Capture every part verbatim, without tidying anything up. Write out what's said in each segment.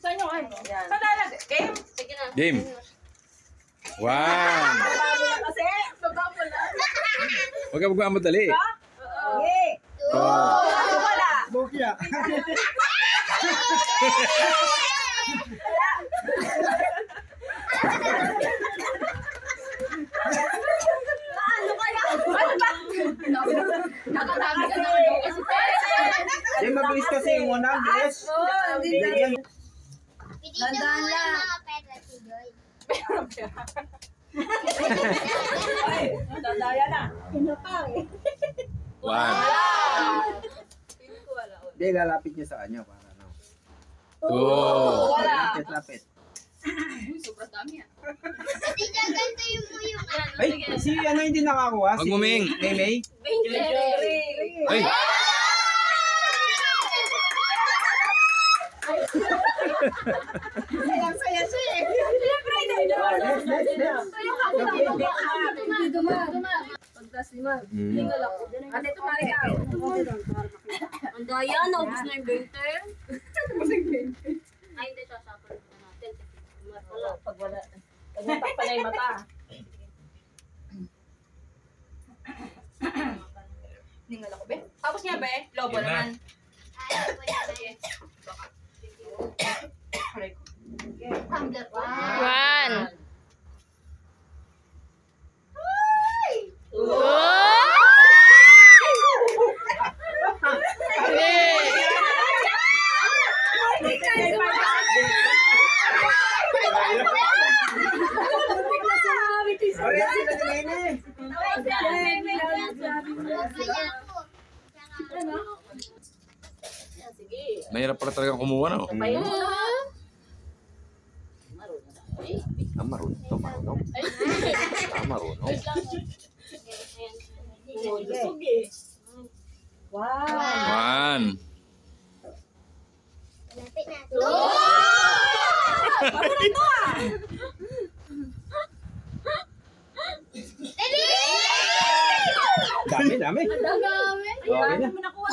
Saan yung ano? Saan lalagay? Game? Sige na. Game. One. Kasi, baba mo lang. Huwag ka magmamadali. Okay. Two. Ano wala? Bokya. Ano kaya? Ano ba? Nakadami ka na kasi. Hindi, mabilis kasi yung una. Bilis. Oh, hindi na. Dandaan lang. Dadaya na. One. Hindi, lalapit niya sa kanya. Para ano. Two. Wala. Lapit, lapit. Sobrang dami yan. Ay, si ano hindi nakakuha? Si Magmuming. May May? Ay. Sayang-saya siya eh. Siyempre, hindi na. Yung kakula. Pagkas lima. Tinggal ako. Ate, tumari ka. Ang daya, naubos na yung twenty. Ay, hindi siya sasapan natin. Wala, pag wala. Pag natakpan na yung mata. Ningal ako, be. Tapos niya, be. Lobo naman. Tumbler. One. Ay, sila ni May May. Mahirap pala talaga kumuha, no? Payo mo na. Ah, marunong. Ito, marunong. Ah, marunong. Wow. One. Dami, dami. Dami. Okay na. Mo nakuha.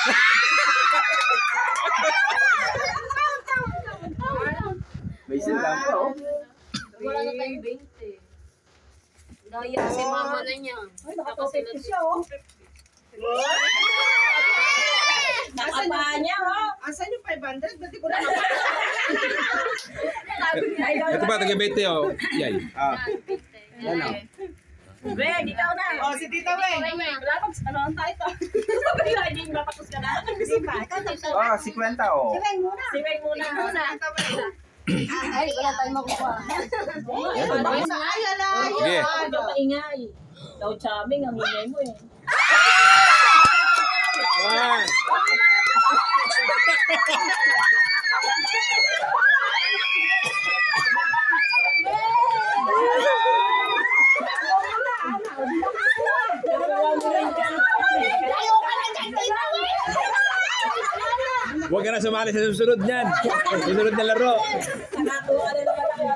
May sila pa, oh. Wala na tayong twenty. Daya si mama na niya. Ay, nakapapit siya, oh. Nakapa niya, oh. Asan yung five hundred? Ba't di ko na Ito ba, taga-bete, oh. Yan. Ah, yan o. Be, dito na. Oh, si Tita May. Wala pag ano ang tayo to. Sabi na, hindi matapos ka na. Oh, si Kwenta, oh. Si Weng muna. Si Weng muna. Ay, wala tayong makuha. Sige. Ano maingay? Daw charming ang ingay mo eh. One. Huwag ka na sumali sa susunod niyan. Susunod na laro. Nakakuha na naman ako.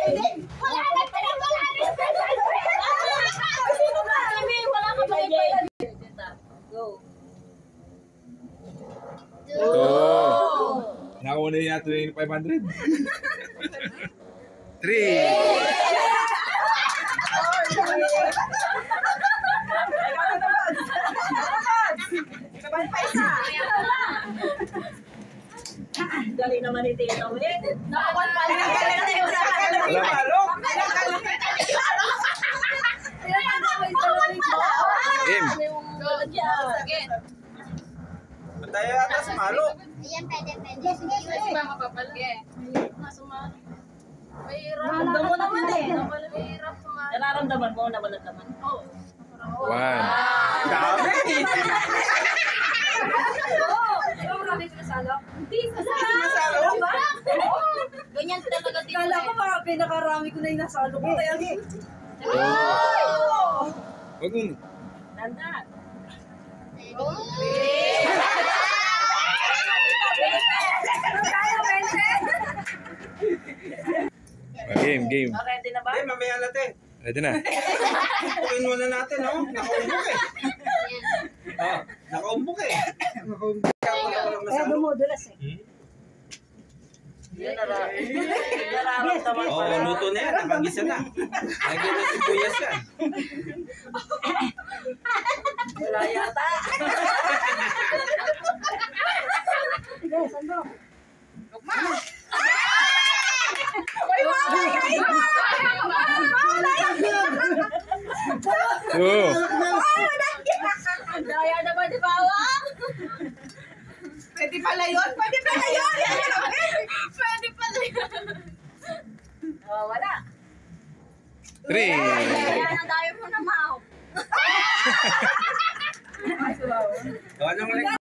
Sino ba? Wala ka ba? Go. Two. Nakakuha na natin yung five hundred. Three. Dali naman ni Tito. Nakakuha pa rin. Wala pa. Game. Tayo yata sa malo. Ayan, pwede, pwede. Sige, sige. Nararamdaman mo naman eh. Mahirap sumali. Nararamdaman mo na wala naman. One. Dami. Ikaw marami sinasalo? Hindi, Sinasalo? Ganyan talaga dito. Kala ko parang pinakarami ko na yung nasalo ko. Kaya Oh. Huwag mo. Tandaan. Ah, game, game. Ready na ba? Eh, mamaya natin. Ready na. Tukin muna natin, oh. Nakaumbok eh. Ah, nakaumbok eh. Nakaumbok. Kaya dumudulas eh. Yan, nara- nararamdaman Oo, ko oh, na. luto na yan. Nakagisa na. Lagyan na sibuyas yan. Wala yata. Oh. Ang daya naman ni Bawa. Pwede pala yun? Pwede pala yun! Pwede pala yun. Oh, wala. Three. Kaya na tayo mo na, Mau. Gawa naman lang.